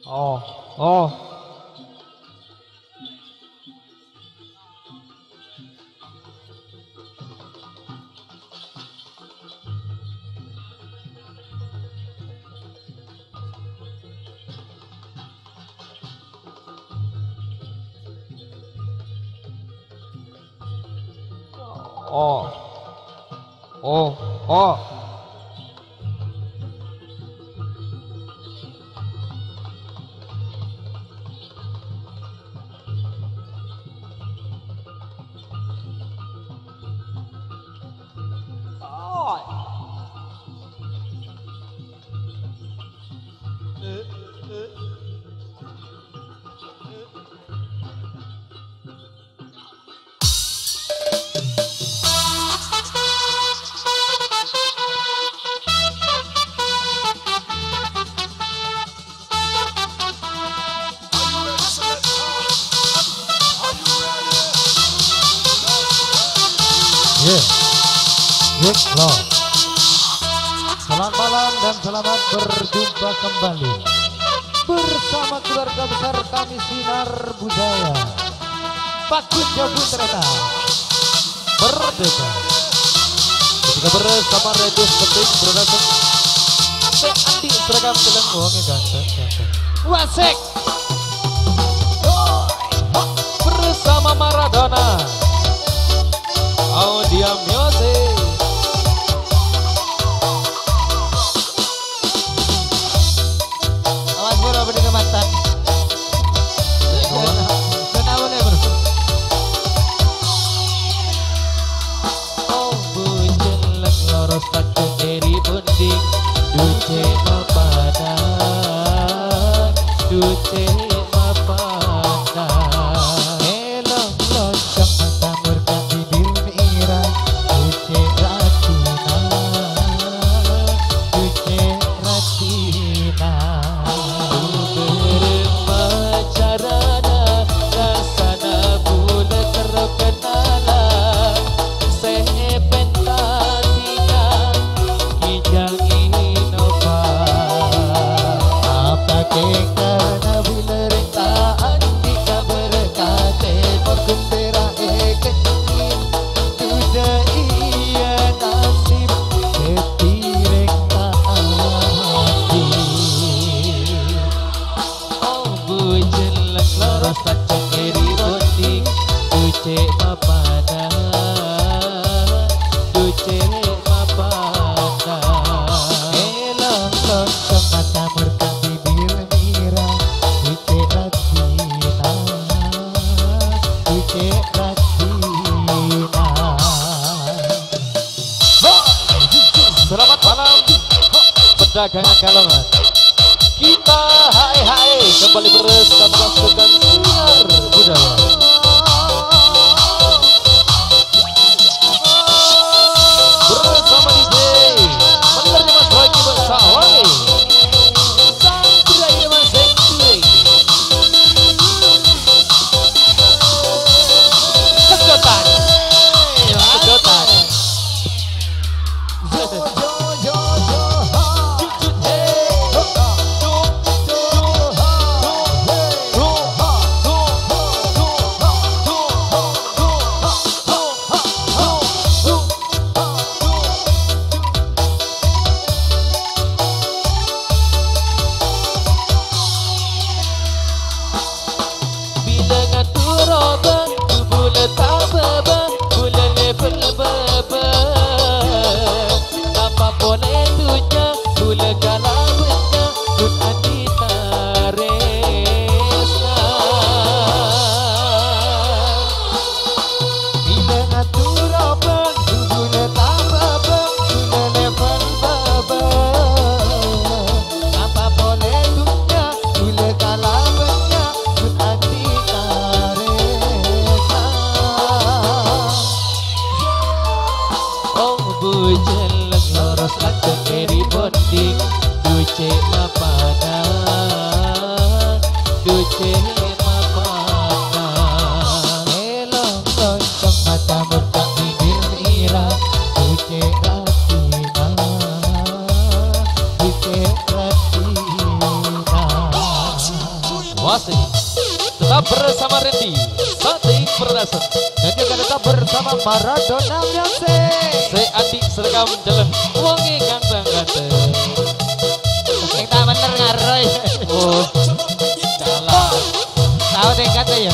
Oh, oh. Oh, oh, oh. Selamat malam dan selamat berjumpa kembali bersama keluarga besar kami Sinar Budaya Pakus Jabun Tereta Merdeka. Ketika bersama Redus Penting Berdasar Andi seragam telang uangnya ganteng Wasek bersama Maradona Audia Music. Awas bro, beri mantan. Kenapa boleh bro? Oh bujeleng loros kacang eri bunding, duce mapada, duce mapada. Elok locok mata murka bibir merah, duce ratina, duce ratina. Selamat malam perdagangan Kalongan. Kita hai kembali bersama pasukan Sinar Budaya. Bersama DJ menerima lagi bersama Sandra Irma Senturi. Kedotan. Duce mapada, duce mapada. Elok loncong mata murka bibir merah, duce ratina, duce ratina. tetap bersama Randy Shooting Production. Dan juga tetap bersama Maradona Music. Saya Andi Seragam Jalan Wangi ganteng-ganteng. Yang tak bener ngaroy. Oh, salah. Tahu deh kata ya.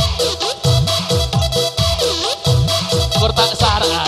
Kurtak syarat.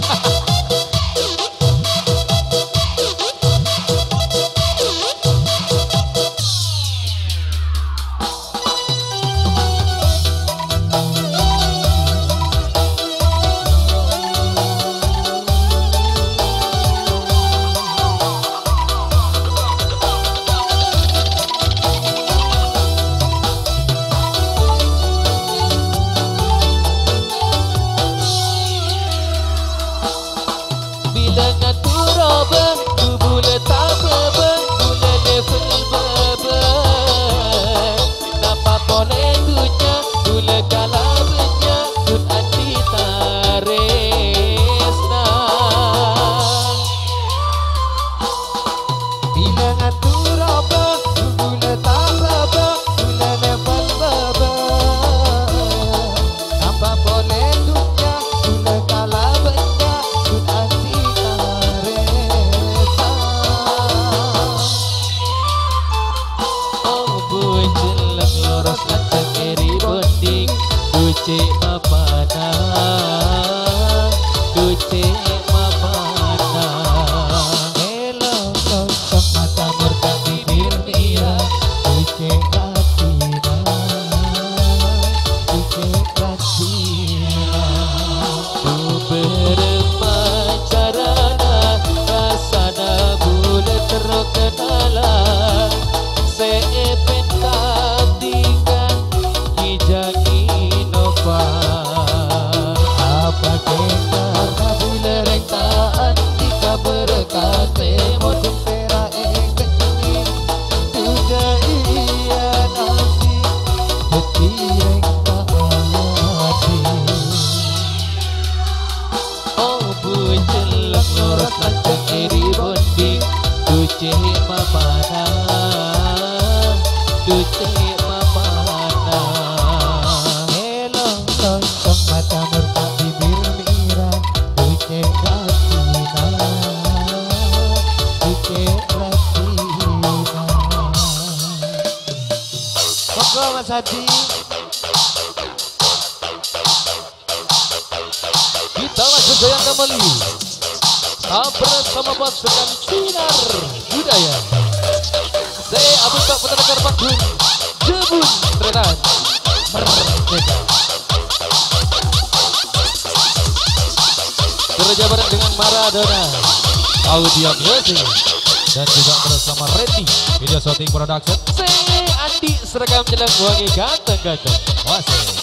Mas Hadi. Kita masuk goyang kembali. Bersama pasukan Sinar Budaya. Saya Abu Tak Peternak Pakun Jebun Tretan Merdeka. Kerja bareng dengan Maradona Audio Music. Dan juga bersama Randy Video Shooting Production. Saya Andi Seragam Jalan Wangi ganteng-ganteng. Wasih.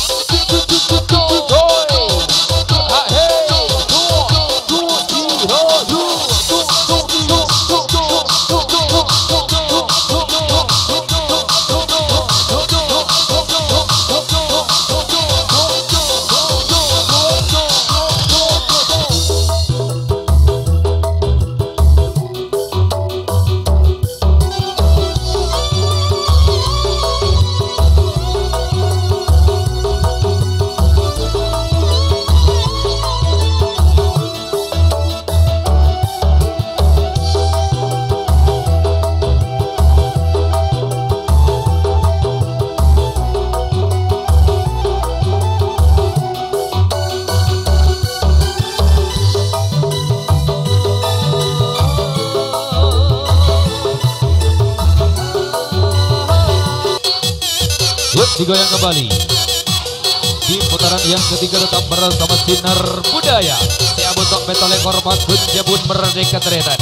Digoyang kembali di putaran yang ketiga tetap bersama Sinar Budaya. Saya bentuk betole korban Jebun Merdeka Tretan.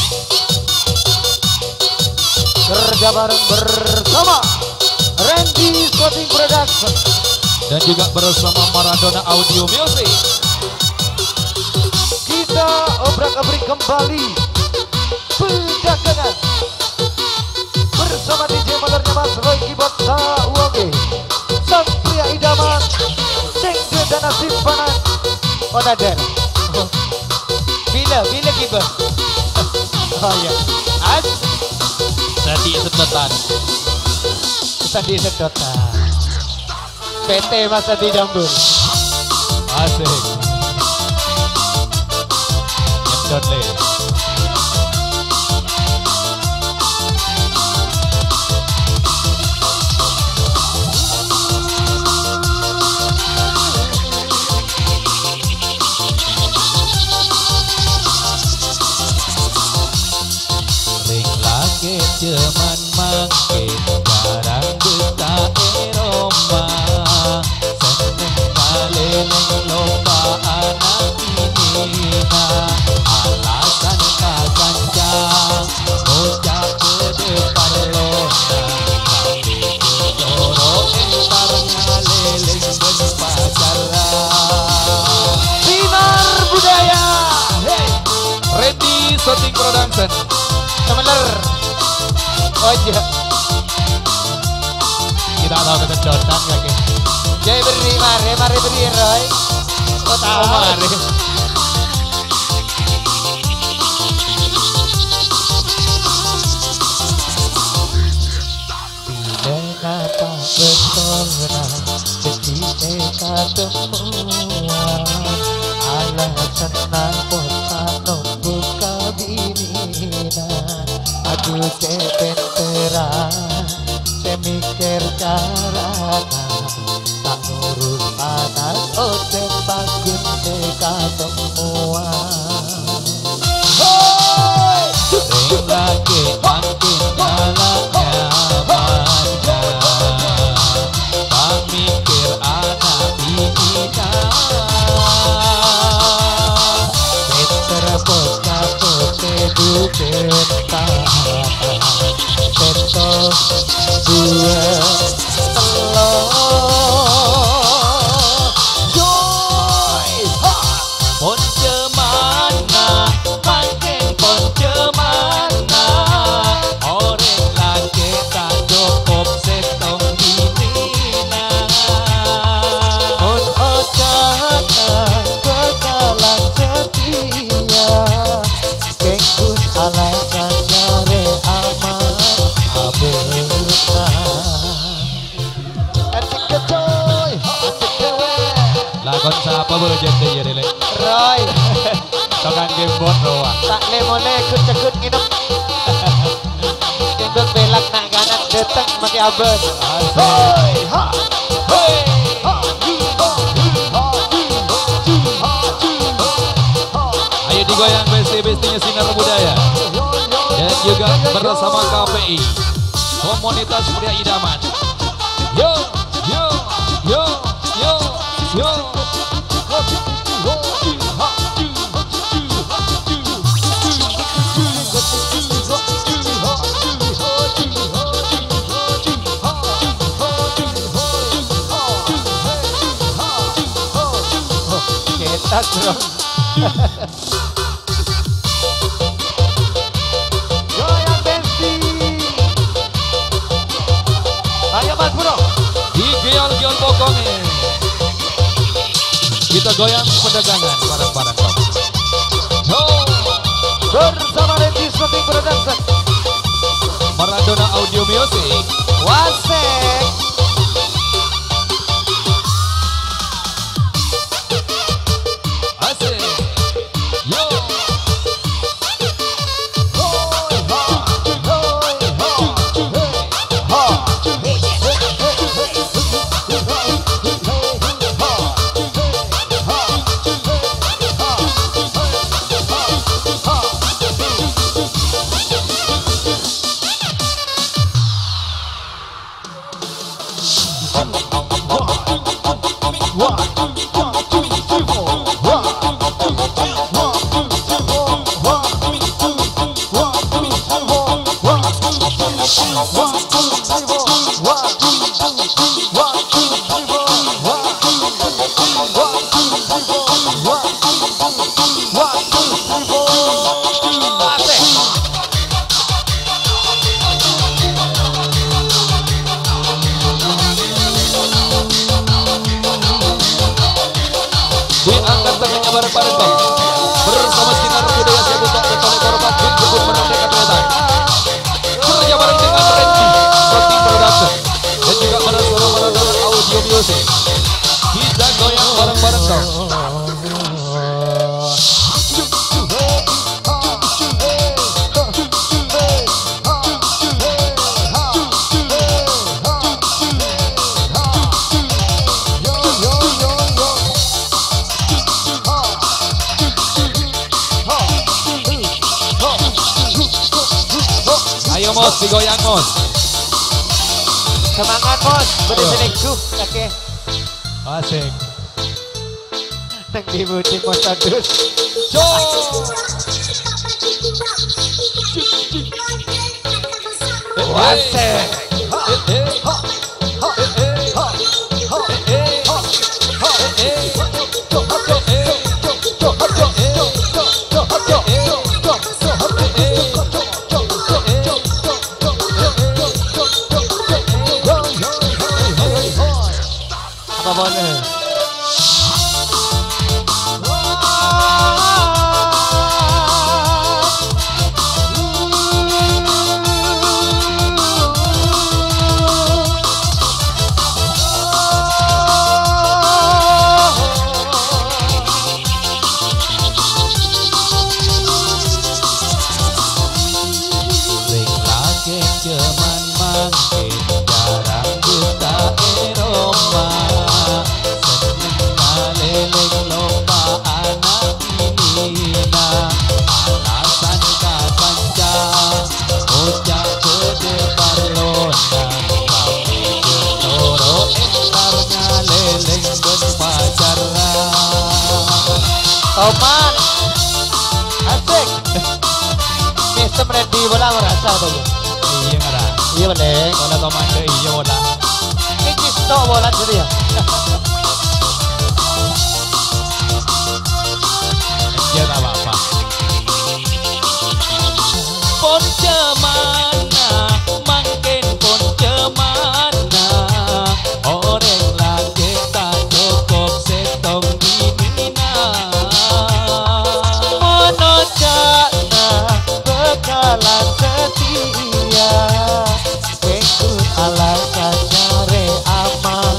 Kerja bareng bersama Randy Shooting Production dan juga bersama Maradona Audio Music. Kita obrak-abrik kembali pendagangan bersama DJ Malernya Mas Roy Keyboard Sawangi, sang pria idaman, sengge dan simpanan Odaden. Bila keyboard. Oh iya. Tadi sedotan. Tadi sedotan. PT Mas Adi Jambul. Asik. Nyedot le. Jeman mangke barang duta Eropa seneng kaleng lomba anak inina alasan kasancang bocah kedepan lona tapi kedoro entar ngaleleng dan pacaran Sinar Budaya. Hey Randy Shooting Production bener. Oh iya. Kita tahu ketencotan lagi. Jadi beri mari beri Roy. Kau tahu mari. Tidak apa betulna ketika ketemuan alasan napota nunggu kabinina. Aduh terang, saya mikir carana tak ngurus panas, oh bagus dekat semua. Sering lagi makin jalannya mana, tak mikir anak ini Beto dua telur Joy Ponce mana makin ponce mana orang lagi tak cukup setong dinina Pon ocana kekalan setia Kengkun alasan nyare aman abelna Atik kecoy, atik kewe Lakon siapa boleh jadi ya dele Roy Tokan gembot roa Tak lemole kut-kut nginep Gendut belak nak kanan deteng mati abel Hoi ha Hoi ha Ayo digoyang besti-bestinya Sinar Budaya dan juga bersama KPI Komunitas Pria Idaman. Yo yo yo yo yo kita bro. Goyang besti. Ayo Mas Bro. Digial-gial pokoknya. Kita goyang perdagangan bareng-bareng. Bersama Randy Shooting Production. Maradona Audio Music. Wasek. Diangkat tangannya bareng-bareng bersama Sinar Budaya saya buka oleh korban jemput merdeka datang kerja bareng dengan Randy Shooting Production dan juga bersama Maradona Audio Music. Ayo Mos, digoyang Mos. Semangat Mos, berdesenekku kakek. Asik. Nang dibuti Mos Tadus. Wasek. Apa boleh? Cuman mangkin jarang buta Eropa seneng kaleleng lomba anak inina alasan kapanca bocah gede Barcelona kami getoro entar ngaleleng ben pacaran Oman. Asik. Sistem ready bola merasa tuh. iya ngara Iya boleh. bola komando iya bola Ini stok bola jadi ya. dia tak apa-apa pon cemana mangkin pon cemana orang lagi tak cukup setong dinina Monocana bekalan setia ikut alasan cari aman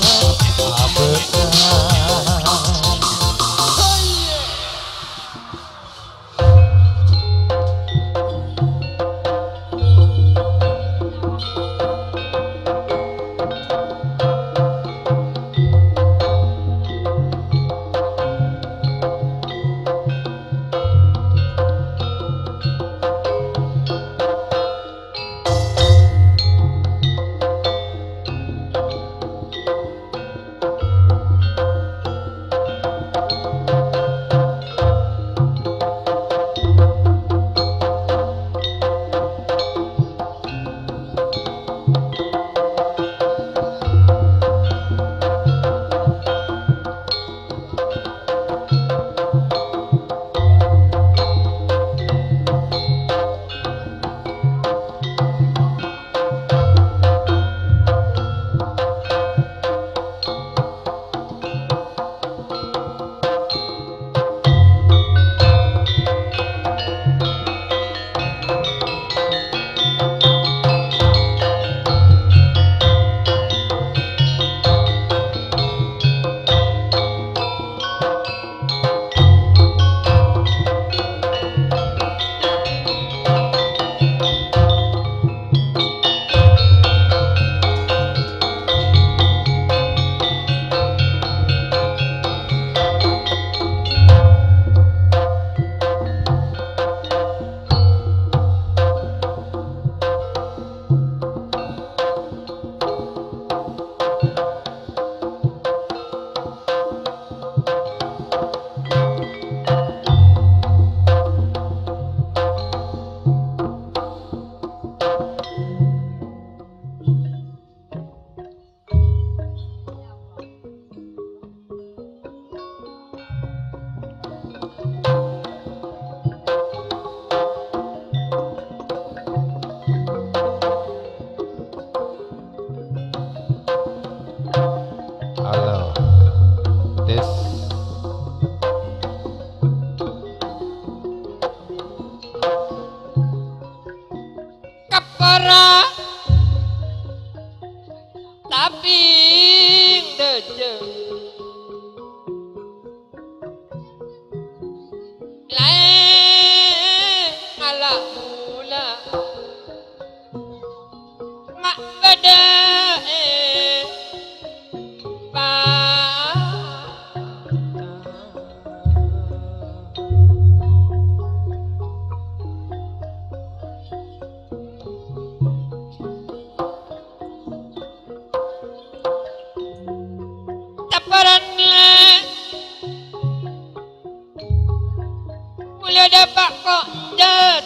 abekan.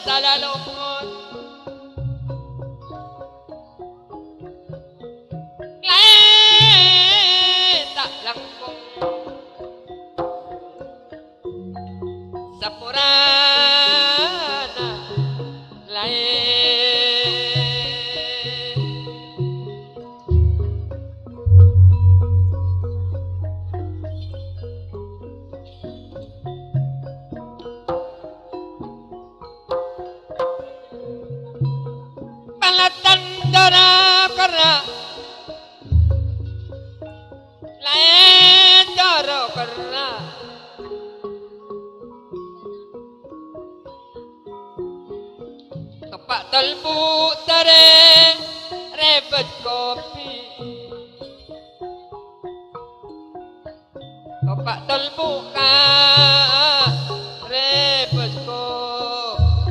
tala lumut lain tak langkung sapurana lain balatan dana karena lain doro karena kepak telbu tare rebet kopi kepak telbu ka rebet kopi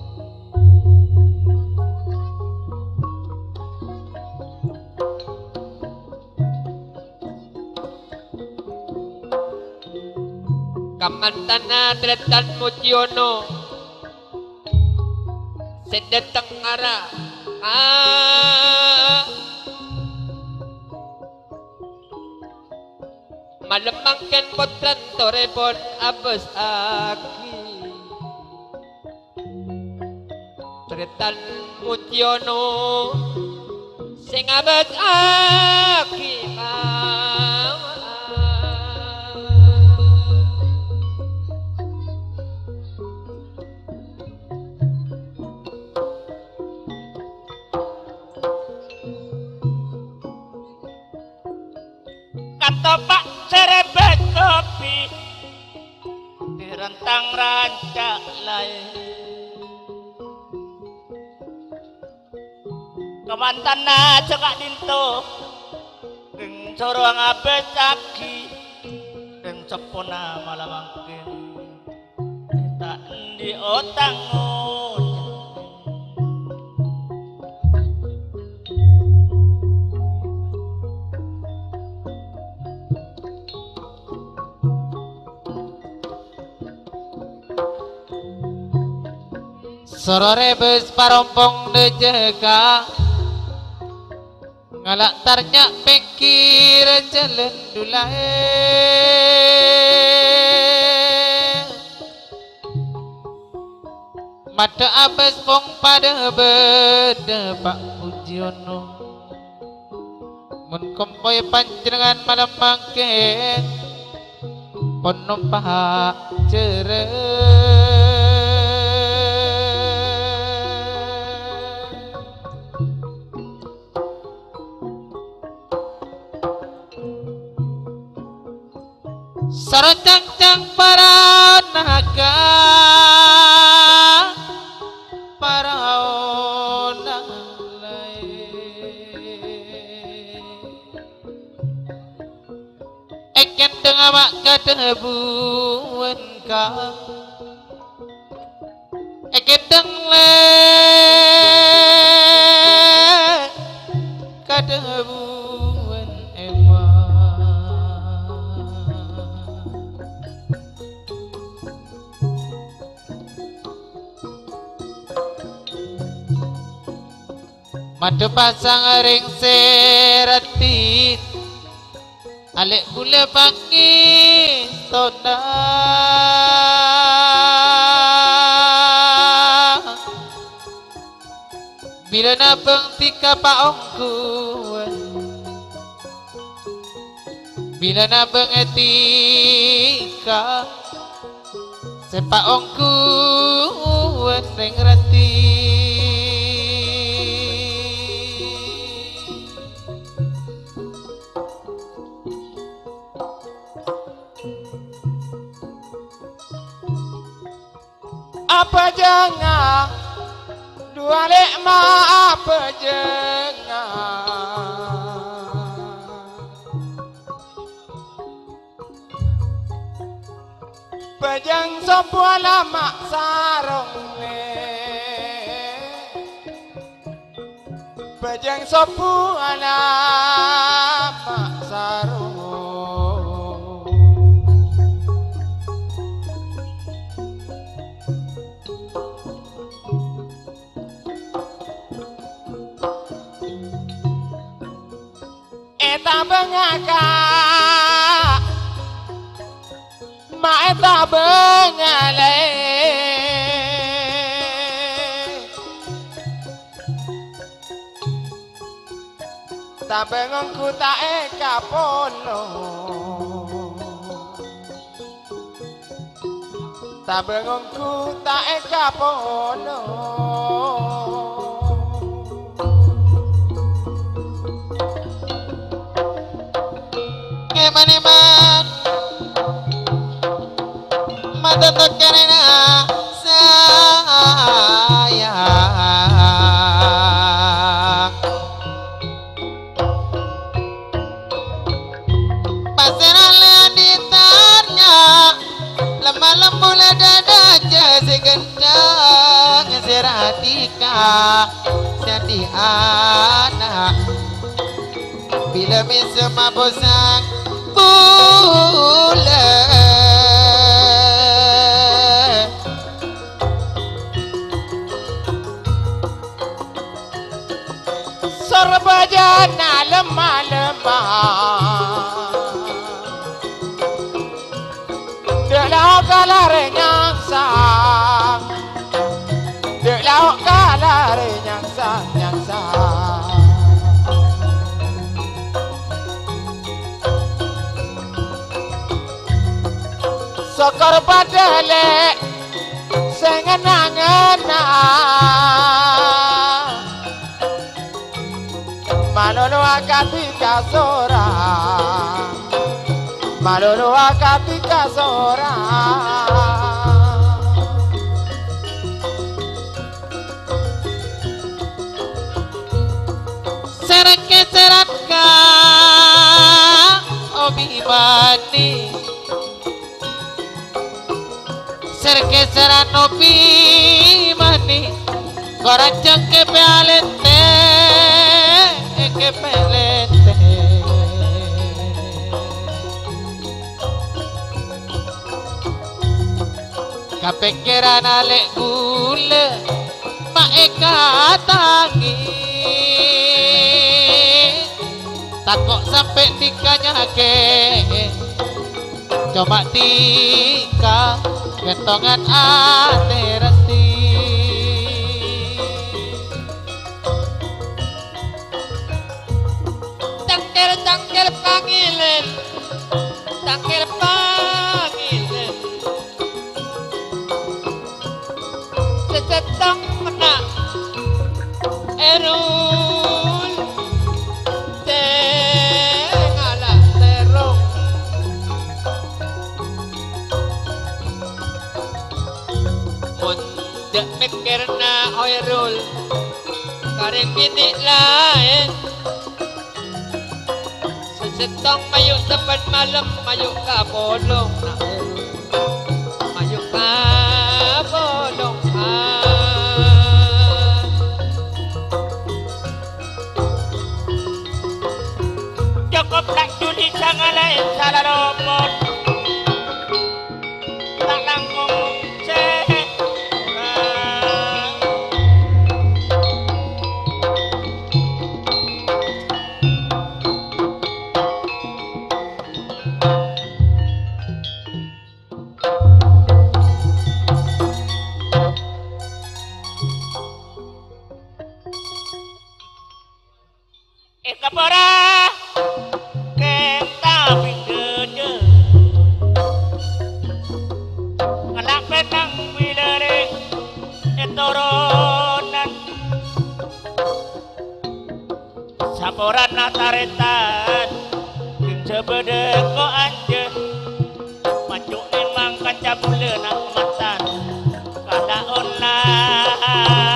kamantana tretan mutyono sedetang ngara malemangken potran torebon abes aki tretan mutyono sing abes aki katopak cerebet kopi direntang rancak lain kemantana cekak dinto deng corong abe caki deng cepona malam mangkin tak di otang sorore bes parompong dejeka ngalak tarnya pikir jalan dulai mata abes pong pada beda Pak Pujiono mun kompoy panjenengan malam mangke pono pahak cere sarocang-cang para naga para onalai eken dengan mak kadebuan ka eken dengle kadebuan ewa madu pasang ring serati alek gula pangi tona bila nabeng tika paongku bila nabeng etika sepaongku ring rati apa jangan dua lekma apa jangan pejang sebuah lama sarung pejang sebuah lama sarung tak bengaka mae tak bengale tak bengongku tak kapono tak bengongku tak kapono Eman-eman mata tekarena sayang pasaran ditarnya lemah lembul dada jasa gendang seratika sedih anak bila misma bosan bulan sorbajana lemah-lemah Delau kalare nyangsang Delau kalare nyangsang Sokor padele sengena-ngena Malono akatika sorang Malono akatika sorang serake seratka obi bani serke seran obi bani korajang ke pelete kapikiran alek gula maeka tangi takut sampai tikanya ke coba tika kentongan ate resti tangkir pangilen cecetong menak erul tengalah terong mundak mikirna erul kareng bini lain cecetong mayuk tepan malam mayuk ka bolong nak erul mayuk ka bolong Cukup tak judi sangat lain salah robot tak langkung kapora kita pinggirnya anak penang wilere etoronan saporan nataretan yang sebede ko anje maju memang kaca bulan nak matan kada online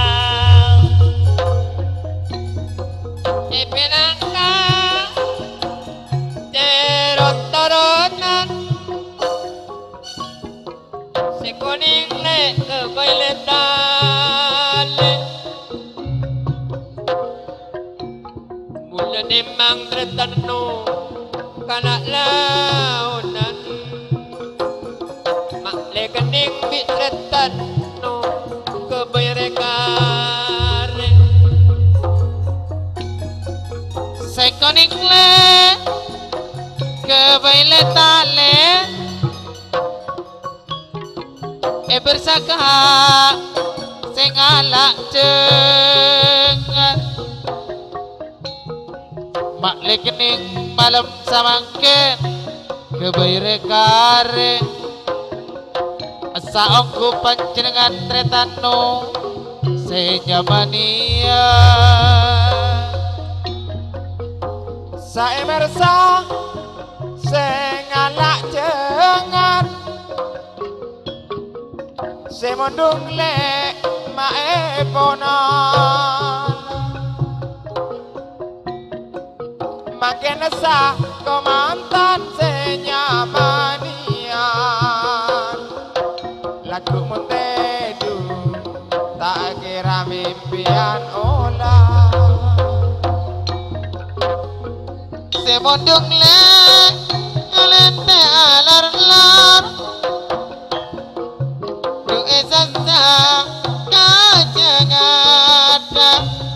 penangka terot-torotan si kuning le ke koiletale mula nimang tretanu kanak launan mak le kening bit tretanu ke bayrekare Sekonik le saka sing alak cengat mak lekening malam samangken kebaire kare saongku panjenengan tretano senyamania saemersa sing alak cengat semondung lek mae ponon makin sah komantan senyamanian lagu muntedu tak kira mimpian olah semondung lek alente alar-lar du esasa kajengada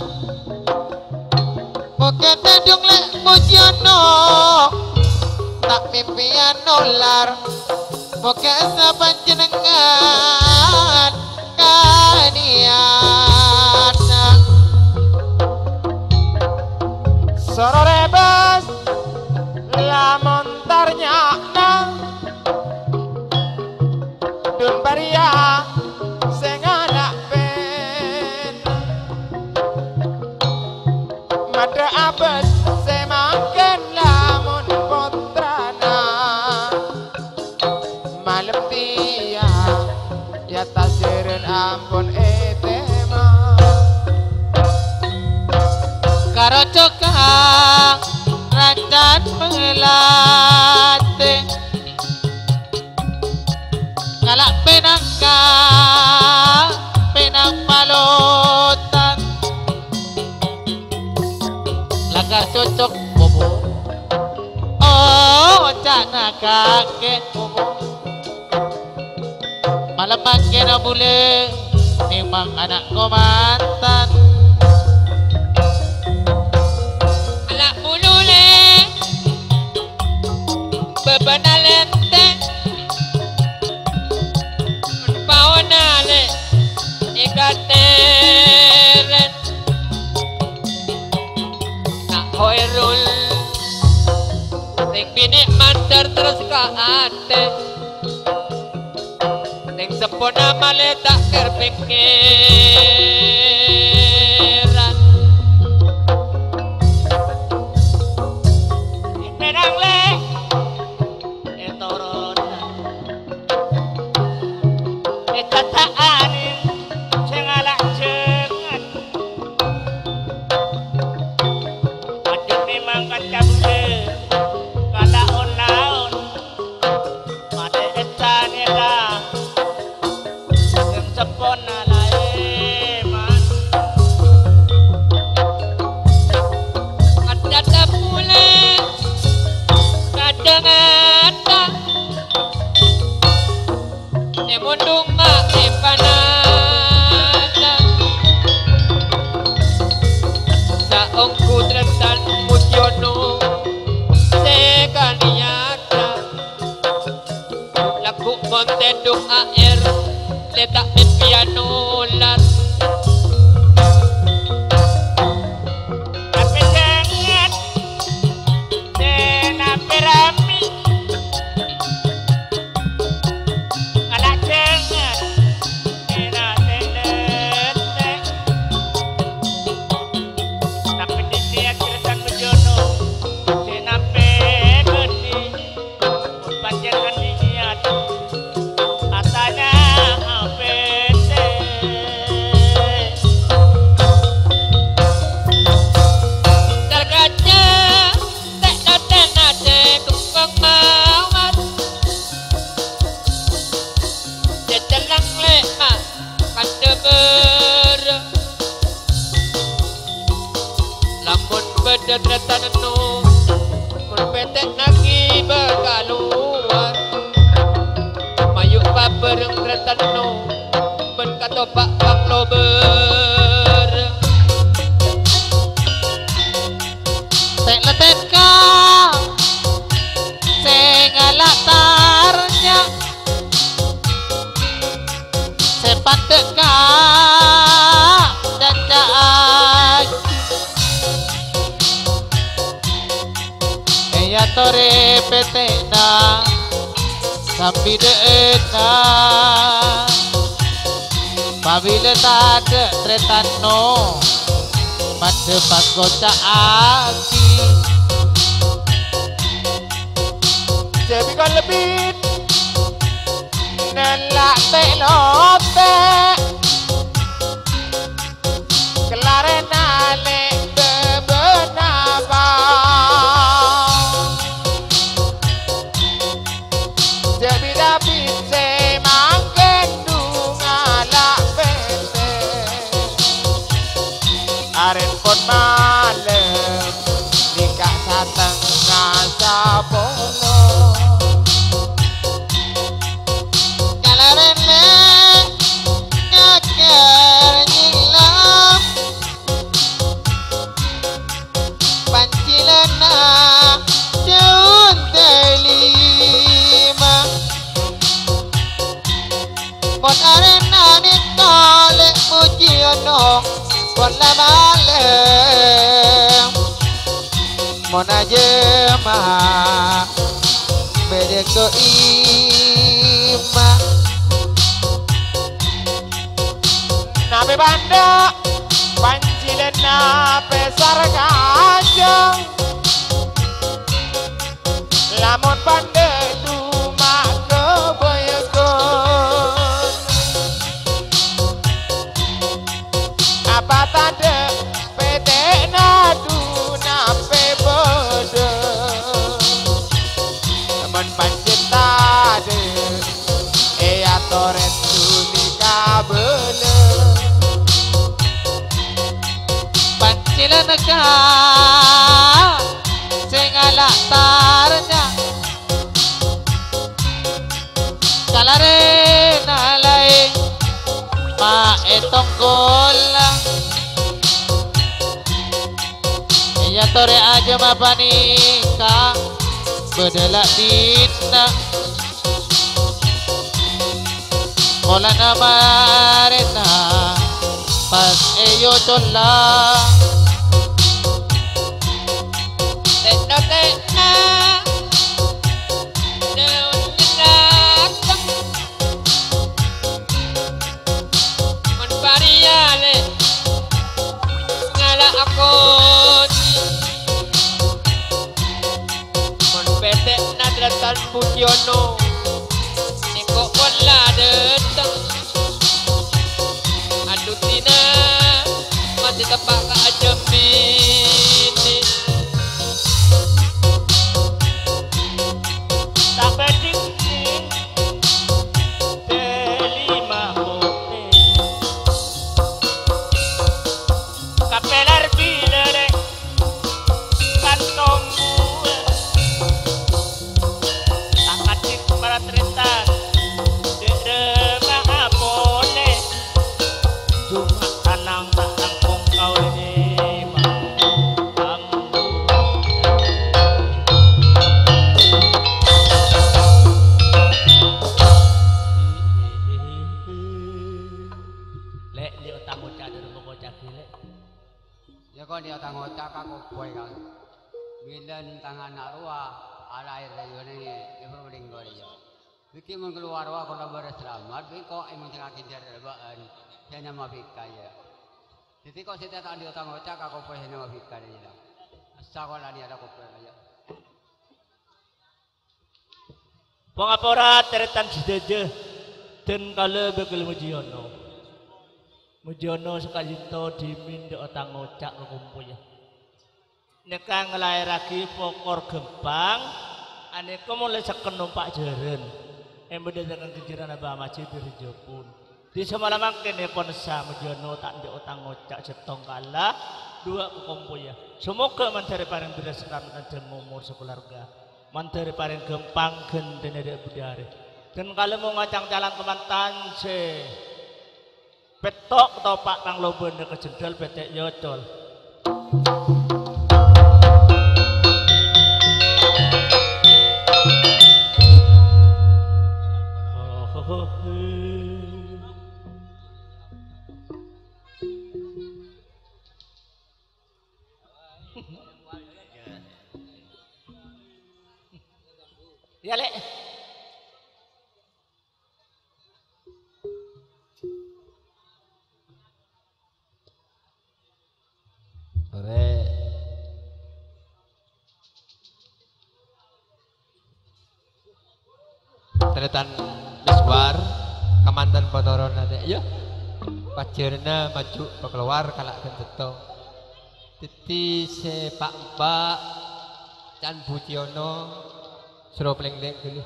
mungkin tedung lek mujiono tak mimpian olar mungkin sapanjenengan kaniana soro rebes lamun tarnyakna dun baria sing anak ben mada abes semangken lamun putrana malam dia ya tasirin ampun etema karo cokang rancang melatih ngalak penangka penang palutan lagar cocok bobo oh cana kakek bobo malam makin boleh memang anak komantan anak bulule bebanalente pawanale ikateren nak hoirul sing bini mantar terus ka ate sing sempurna male tak kerpikiran Menang le etoron etataan sing alak cengat adun memang kacabule kala on-laon mate etane ka sing sempurna lae man ada pule kadang-ada emundung mak epanada saongku tretan mujiono sekaniata lagu montendung air letak piano lar tapi cengat dena pirami alak cengat dena tenete tapi dia kirakan bejono dena pegeni panjangan niat atanya apete terkaca tek noten ade kumpang mawat jecelang lema kandeber lamun bedetretan nu mun petek nagi bekaluar mayuk babereng tretan nu ben katopak baklober tek leten ka sing alak tarnya petena sampai deena pabila tak ada tretano pada pas kocak aki Jadi kau lebih nelak telote Kelarena lek bebenaba Jadi David semakin dungalak pete Aren pun malam nikah satengah sapolo Con arena ni tole mujiono con la male Mona jema bede ko ima Nabe banda pancilena pesar kajang Lamun pande duma kebayakon Apa tanda pete nadu nape bode Temen pancin tade Ea toren tuli kabele pancilan ka sing alak tarnya kalare nalai ma etongkol iya tore aja mapanika bedelak dina kola namarena pas eyo cola tekno tekna daun jenakang mon variale ngala aku mon pete nadratan putyono niko wala deteng aduh tina masih tepak ka aja bini Sampai dingin delima mote Kapelar bilere kantong gue Takatik marat rentan Dede mahapone Cuma tanang tangkong kau lima Lek dia utang ngocak dari ngocak lek Ya kok dia tanggo cakak kok boy kan. Bilan tangan narua ala air dari ini ibu meninggal ya. Bikin mengeluar wa kalau berselamat, bikin kok emang tengah kinder baan. Saya nama bika ya. Jadi kok saya tak dia tanggo cakak kok boy nama bika ya. Sekolah dia ada kok ya. Pengapora teretan sideje dan kalau bekal Mujiono sekali to dimin de otang ngocak ke kumpuy ya. Neka ngelairake pokor gempang aneka mulai seken numpak jeren. Embede dengan kejiran abah masjid dari Jepun. Di semalam kene konsa Mujiono tak de otang ngocak setong kala dua ke kumpuy ya. Semoga mencari paling beres dan umur sekeluarga. Mencari paling gempang gendene de budare. Dan kalau mau ngacang jalan ke mantan se petok topak nang lobone kejendel betek yodol. Ya lek. Sore. Teretan miswar kamantan potoron nanti ya. Pajerna maju keluar kalak kenteto. Titi sepak mbak Can Buciono suruh peleng-peleng dulu.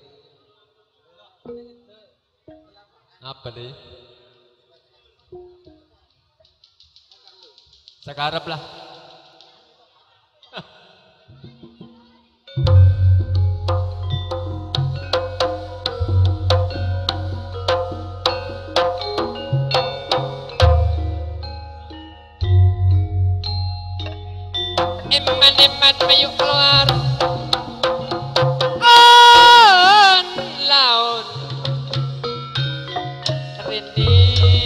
Apa deh? Sekarep lah. Eman-eman mayuk keluar on laut rindi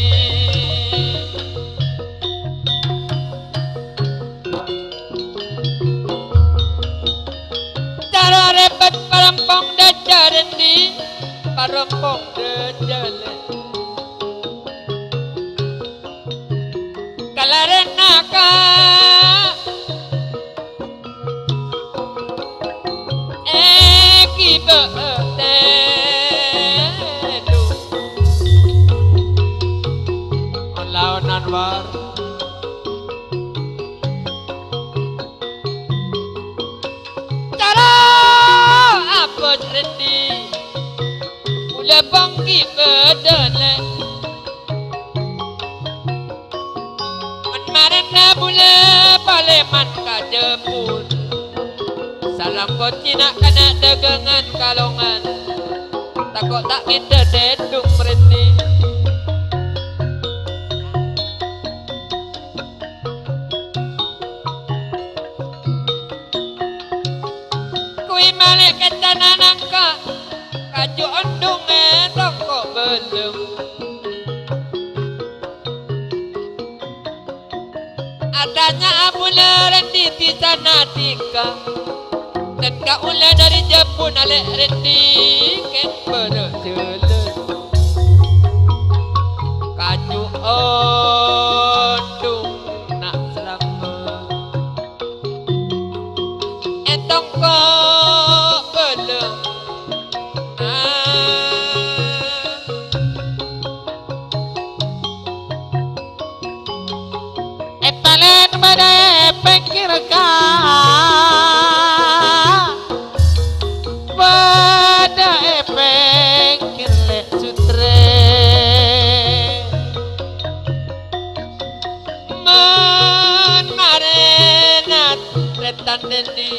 cara repet parampong daja rindi parampong dajale kalarenaka Anwar cara apa rendi mula bangki bedale menmarana mula paleman kajepun salam kocina kena dagangan kalongan takut tak kita deduk rendi malik kencana nangka kaju ondung rokok belum adanya amula rendi di sana tika dan kaula dari Jepun alek rendi ken berjelen kaju ondung nak selamat entong kau Etalen badai pengkir ka badai pengkir le sutre man marenat retan dendi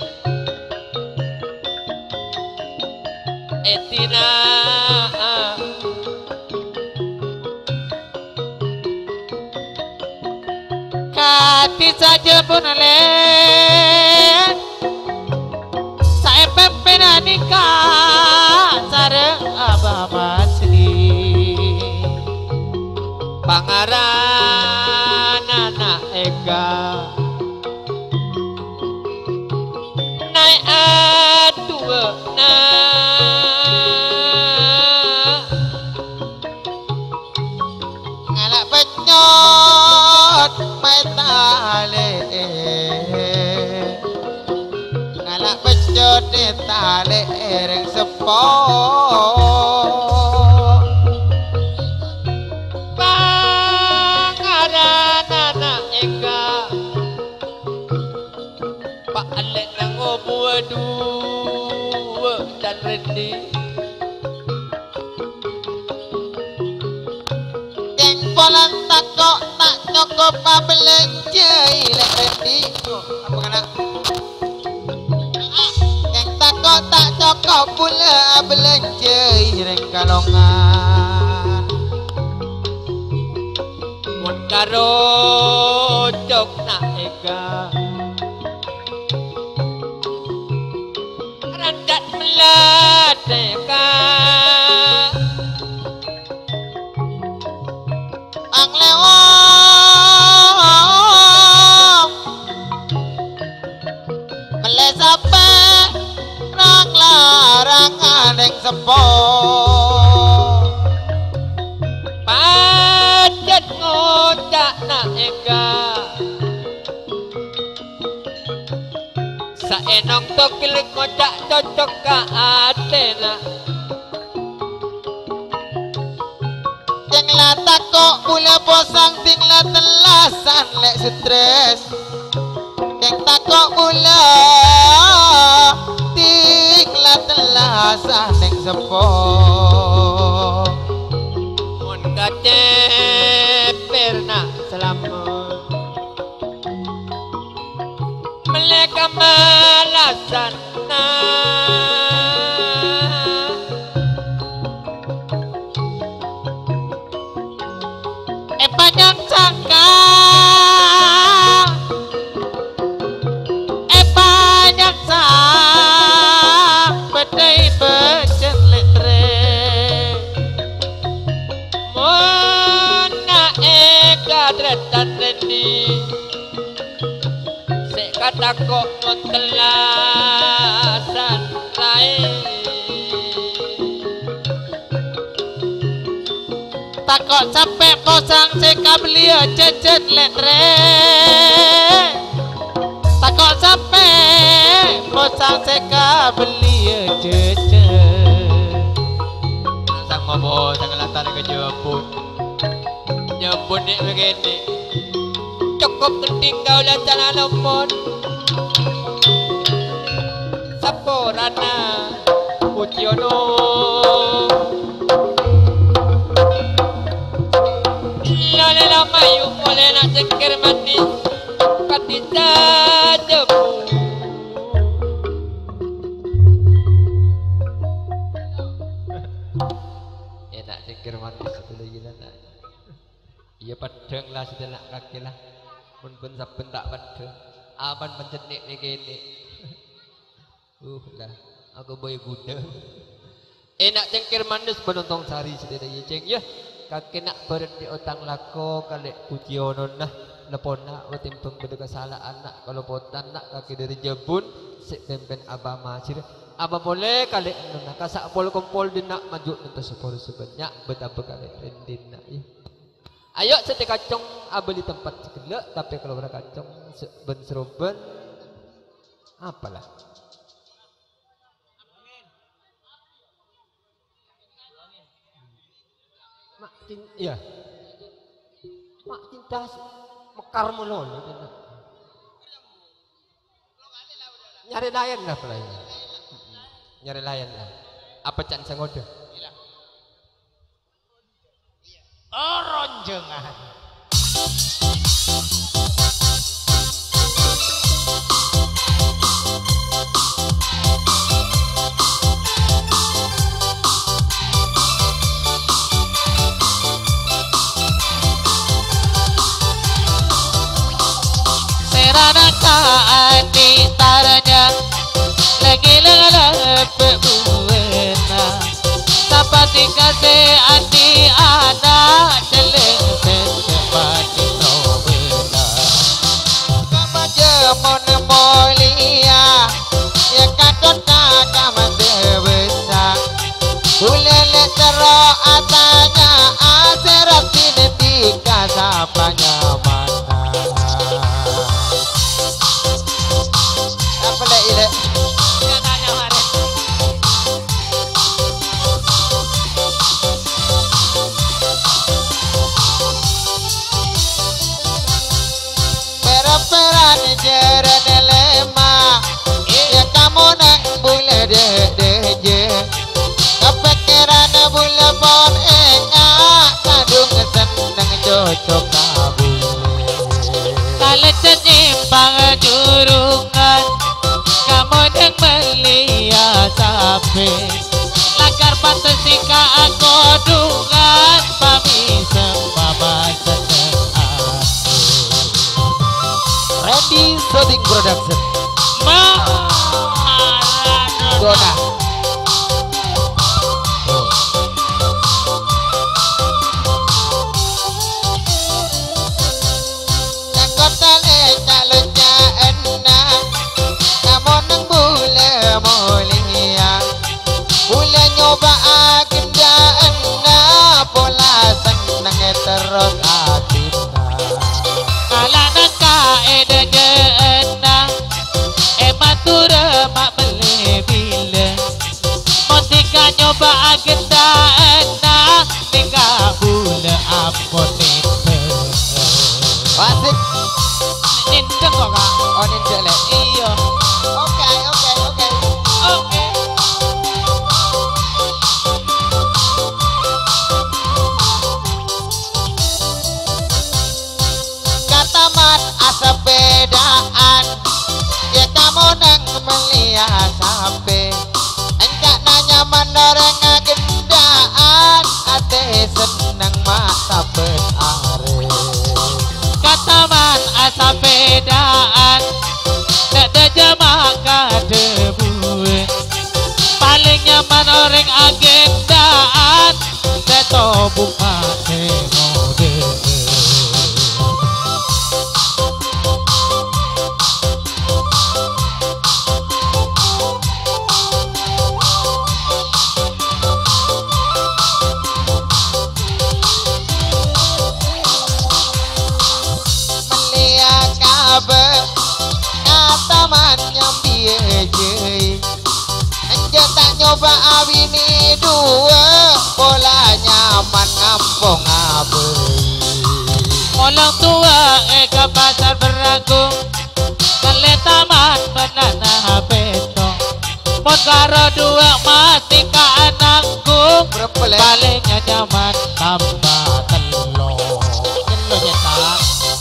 etina kati saja pun alen saya pempena nikah sareng abah masli pangaran anak ega naik atua na ngalak penyot tale ngalak penyot tale reng sepo pangaran anak ega pak alek nango bua dua dan rendi yang polan takok tak cukup belanja ilek rendi apa kena yang takok tak cukup pula belanja reng kalongan mun karo cok nak ega randat meladeka ang lewong mele sampai rang sepo padet ngocak nak eka saenong tokil ngocak cocok ka atena yang lata kok mula posang ting la telasan lek stres yang takok mula ting la telasan yang sepo mun kaceper nak selamat mereka malasan banyak sangka banyak sang bedai becet letre mona eka dretan rendi sek kata kok montelasan lain takok sampai posang seka belia cecet letre takok sampai posang seka belia cecet sang mobo sang latar ke jemput nih begini cukup tertinggal dan tanah lemon saporana Putiono Lolela mayu boleh nak cengkir mati patita debu enak cengkir mati satu lagi nak iya padang lah setelah kaki lah pun saben tak padang aman mencenik begini lah aku boy kuda enak cengkir manis penonton sari setelah ceng ya kaki nak berhenti otang lako kali Putiono nah lepona watimpeng beda salah anak kalau potan nak kaki dari jebun si pempen abah masir abah boleh kali nona kasak pol kompol din nak maju nanti sepuluh sebanyak betapa kali rendin nak ya ayo sete kacong abah di tempat sekelak tapi kalau berada kacong seben seroben apalah mak cinta iya mak cinta mekar mulu nyari layan lah pelanya nyari layan lah apa can sangoda ronjengan serana kaani taranya lagi lelep buena sapati kasih andi anak celeng sepati novena kama jemon molia ya kadon kama dewesa bulele tero atanya aserat tinetika sapanya mana apa lek ile peran jeren lema ya kamu nak bule de kepikiran bule pon enggak kadung seneng cocok kabule kalau seimbang jurungan kamu yang melia sapi lagar pantasika aku dungan pami semua bahasa Randy Shooting Production Maradona Kota lecak lecak enak kamu neng bule mulia bule nyoba edanya enang matura mak melebila motika nyoba agenda enang tinggal bula ampun Asik. ninja kok kak Oh ninja le. iya Oke. oke Kataman asepedaan. Ya kamu nang melihat sampai. Enggak nanya menoreng agendaan. Ate seneng mak saben are. kataman asa pedaan tak ada jamak kadebu paling nyaman orang agendaan teto buka mode Melia kabe kataman nyambi ejei. Enjak tak nyoba awini dua. Bola nyaman ngampung abei. orang tua ke pasar beragung kali taman menanah betong mon karo dua mati ka anakku Berapa le? palingnya nyaman tambah telur telur cetak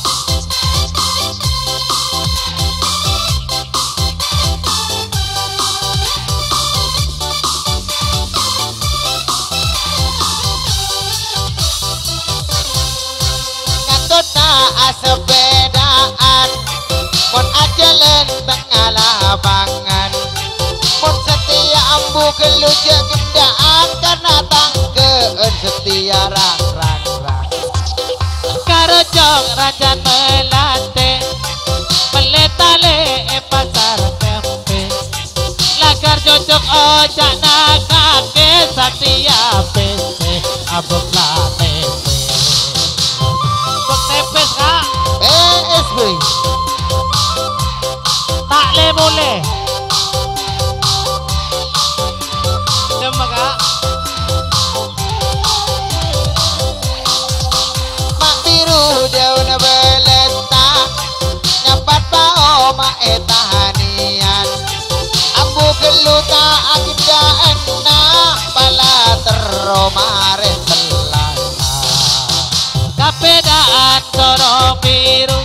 Katota asepedaan. Mon ajalen tengah lapangan. Mon setia ambu keluja gendaan. Karena tanggeun setia rang. karo jong rajan melate meletale pasar tempe lagar cocok ojak nakake satia pese abok la tempe bok tepes kak PSB. tak le mule demak kak Mak biru daun beleta. Nyampat bao mak etahanian. Ambu geluta agenda ena. Pala teromare selasa. kapedaan sorong biru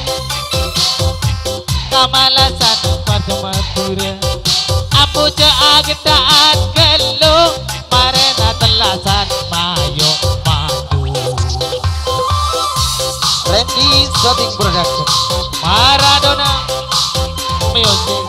kamalasan Madura apu agendaan gelung marena telasan mayo madu Randy Shooting Production. Maradona music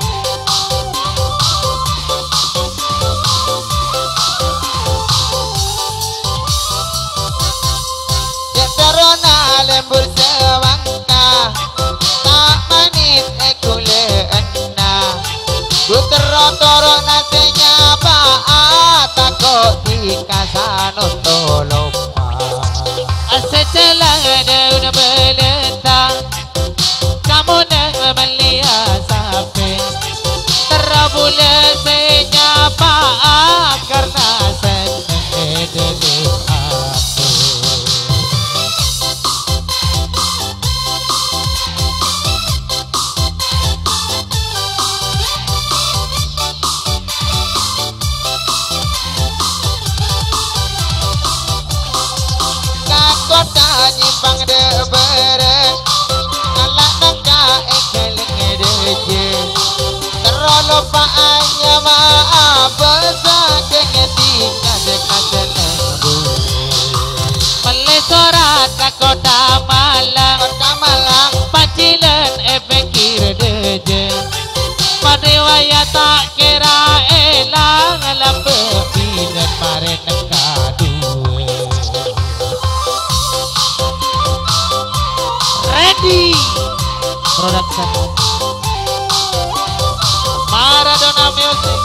Terona lembur semangka. Tak manis ekule ena. Ku terotoro nasinya baa. Takut dikasano tolopa. setelah daun belentang kamu nak melihat sampai terabula senyapa karena seneng dulu aku Kakota nyimpang de bereng. Kalak nangka ekeling deje. Terolo paanya maaf. Besar kengetika dekase nembu. melesorat ke kota Malang Kota Malang. pacilan pikir deje padewaya tak kira elang lambe bilen mare nekadu ready production Maradona music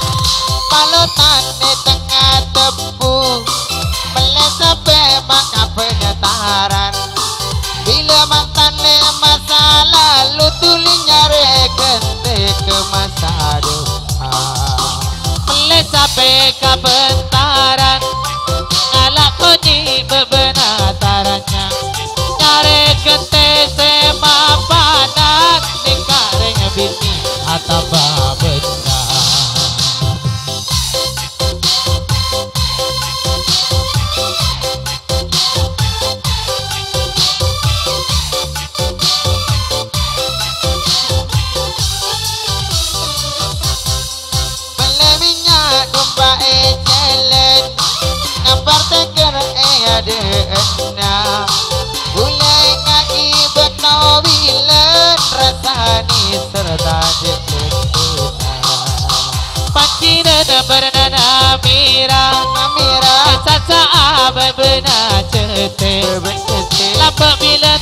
Palutan di tengah tebu. Melesa be maka penyetaran. Bila mantan masa lalu tulinya rekente ke masa depan. Meleh sampai ke bentaran, ngalak koni bebenatarannya. Nyare kente sema padan, dikareng bini atau benar. Adena mulai ngaki beto bilen rasani serta jepuna pancina bernana mira sasa abad bena cete lapa bila